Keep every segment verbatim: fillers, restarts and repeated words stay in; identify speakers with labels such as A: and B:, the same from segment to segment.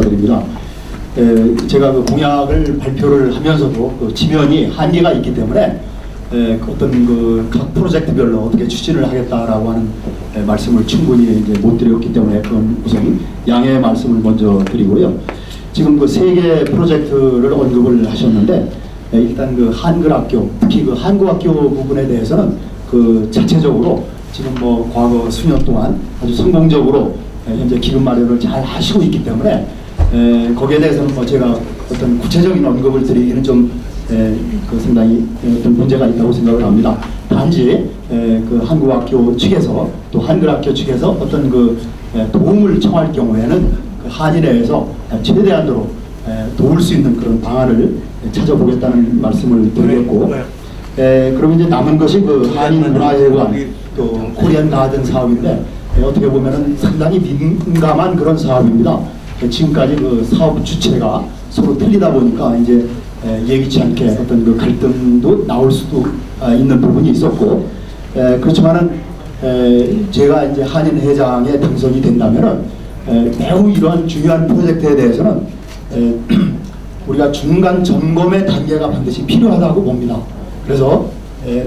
A: 드립니다. 에, 제가 그 공약을 발표를 하면서도 그 지면이 한계가 있기 때문에 에, 어떤 그 각 프로젝트별로 어떻게 추진을 하겠다라고 하는 에, 말씀을 충분히 이제 못 드렸기 때문에 그건 우선 양해의 말씀을 먼저 드리고요. 지금 그 세 개 프로젝트를 언급을 하셨는데 에, 일단 그 한글학교, 특히 그 한국학교 부분에 대해서는 그 자체적으로 지금 뭐 과거 수년 동안 아주 성공적으로 에, 현재 기금 마련을 잘 하시고 있기 때문에 에, 거기에 대해서는 뭐 제가 어떤 구체적인 언급을 드리기는 좀 에, 그 상당히 어떤 문제가 있다고 생각을 합니다. 단지 에, 그 한국학교 측에서 또 한글학교 측에서 어떤 그 에, 도움을 청할 경우에는 그 한인회에서 최대한도로 에, 도울 수 있는 그런 방안을 찾아보겠다는 말씀을 드렸고, 에, 그럼 이제 남은 것이 그 한인문화회관 또 코리안 가든 사업인데 에, 어떻게 보면은 상당히 민감한 그런 사업입니다. 에, 지금까지 그 사업 주체가 서로 틀리다 보니까 이제 에, 예기치 않게 어떤 그 갈등도 나올 수도 아, 있는 부분이 있었고, 에, 그렇지만은 에, 제가 이제 한인 회장에 당선이 된다면은 에, 매우 이러한 중요한 프로젝트에 대해서는 에, 우리가 중간 점검의 단계가 반드시 필요하다고 봅니다. 그래서 에,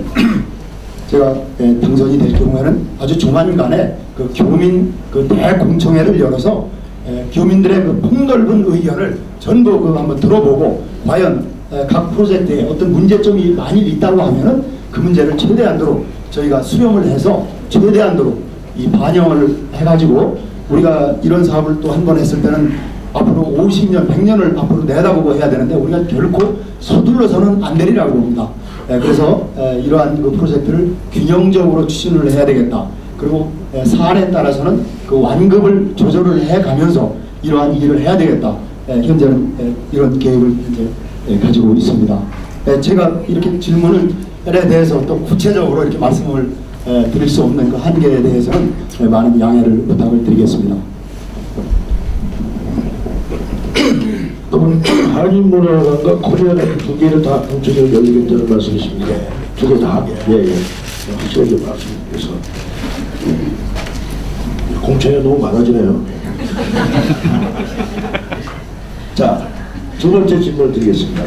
A: 제가 에, 당선이 될 경우에는 아주 조만간에 그 교민 그 대공청회를 열어서 에, 교민들의 그 폭넓은 의견을 전부 그 한번 들어보고 과연 에, 각 프로젝트에 어떤 문제점이 많이 있다고 하면은 그 문제를 최대한도로 저희가 수렴을 해서 최대한도로 이 반영을 해가지고 우리가 이런 사업을 또 한 번 했을 때는 앞으로 오십 년, 백 년을 앞으로 내다보고 해야 되는데 우리가 결코 서둘러서는 안 되리라고 봅니다. 에, 그래서 에, 이러한 그 프로젝트를 균형적으로 추진을 해야 되겠다. 그리고 에, 사안에 따라서는 그 완급을 조절을 해가면서 이러한 일을 해야 되겠다. 에, 현재는 에, 이런 계획을 현재 에, 가지고 있습니다. 에, 제가 이렇게 질문에 대해서 또 구체적으로 이렇게 말씀을 에, 드릴 수 없는 그 한계에 대해서는 에, 많은 양해를 부탁을 드리겠습니다.
B: 그럼 한인문화관과 코리아관 두 개를 다 공청회를 열리겠다는 말씀이십니까? 두 개 다? 예예. 예. 확실하게 말씀드려서 공청회가 너무 많아지네요. 자, 두 번째 질문을 드리겠습니다.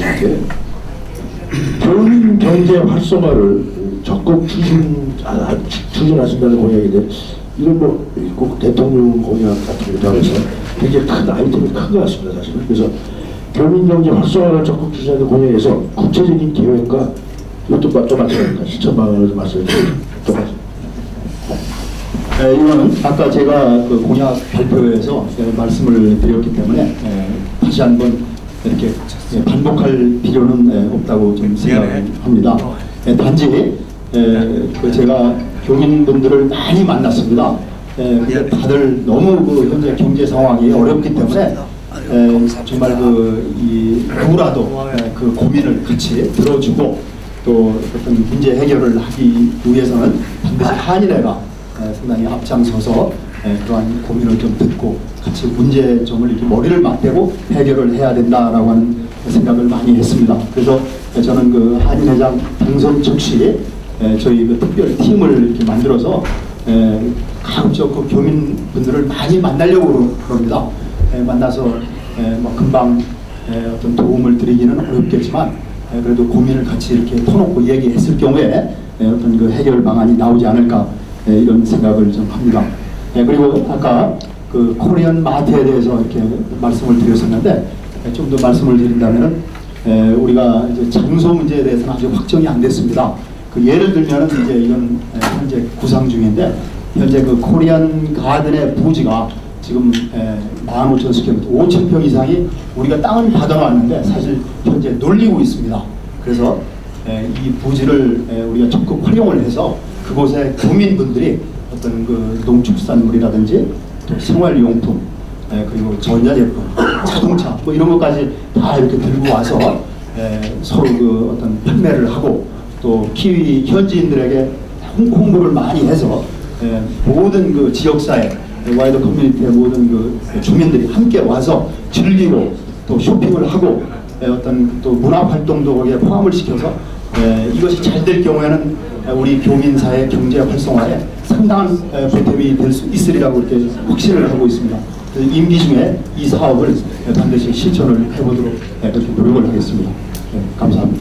B: 교민 경제 활성화를 적극 추진, 아, 추진하신다는 공약인데 이건 뭐 꼭 대통령 공약 같은 거 해서 굉장히 큰 아이템이 큰 것 같습니다, 사실은. 그래서 교민경제 활성화를 적극 추진하는 공약에서 구체적인 계획과 이것도 또 마찬가지입니다. 실천 방안을 말씀해 주세요.
A: 네, 이거는 아까 제가 그 공약 발표에서 말씀을 드렸기 때문에 에, 다시 한번 이렇게 반복할 필요는 에, 없다고 좀 생각합니다. 에, 단지 에, 그 제가 교민분들을 많이 만났습니다. 에, 다들 너무 그 현재 경제 상황이 어렵기 때문에 에, 정말 그 이 누구라도 에, 그 고민을 같이 들어주고 또 어떤 문제 해결을 하기 위해서는 반드시 한인회가 에, 상당히 앞장서서 에, 그러한 고민을 좀 듣고 같이 문제점을 이렇게 머리를 맞대고 해결을 해야 된다라고 하는 생각을 많이 했습니다. 그래서 저는 그 한인회장 당선 즉시 에, 저희 그 특별 팀을 이렇게 만들어서 에, 가급적 그 교민분들을 많이 만나려고 그럽니다. 에, 만나서 에, 뭐 금방 에, 어떤 도움을 드리기는 어렵겠지만 에, 그래도 고민을 같이 이렇게 터놓고 얘기했을 경우에 에, 어떤 그 해결 방안이 나오지 않을까 에, 이런 생각을 좀 합니다. 에, 그리고 아까 그 코리안 마트에 대해서 이렇게 말씀을 드렸었는데 좀 더 말씀을 드린다면은 에, 우리가 이제 장소 문제에 대해서는 아직 확정이 안 됐습니다. 그 예를 들면은 이제 이건 에, 현재 구상 중인데 현재 그 코리안 가든의 부지가 지금 만 오천 스퀘어미터, 오천 평 이상이 우리가 땅을 받아놨는데 사실 현재 놀리고 있습니다. 그래서 에, 이 부지를 에, 우리가 적극 활용을 해서 그곳에 교민분들이 어떤 그 농축산물이라든지 또 생활용품 에, 그리고 전자제품, 자동차 뭐 이런 것까지 다 이렇게 들고 와서 에, 서로 그 어떤 판매를 하고 또 키위 현지인들에게 홍보를 많이 해서 에, 모든 그 지역사회, 와이더 커뮤니티의 모든 그 주민들이 함께 와서 즐기고 또 쇼핑을 하고 에, 어떤 또 문화 활동도 거기에 포함을 시켜서 에, 이것이 잘 될 경우에는 우리 교민사회 경제 활성화에 상당한 에, 보탬이 될 수 있으리라고 이렇게 확신을 하고 있습니다. 그 임기 중에 이 사업을 반드시 실천을 해보도록 그렇게 노력을 하겠습니다. 네, 감사합니다.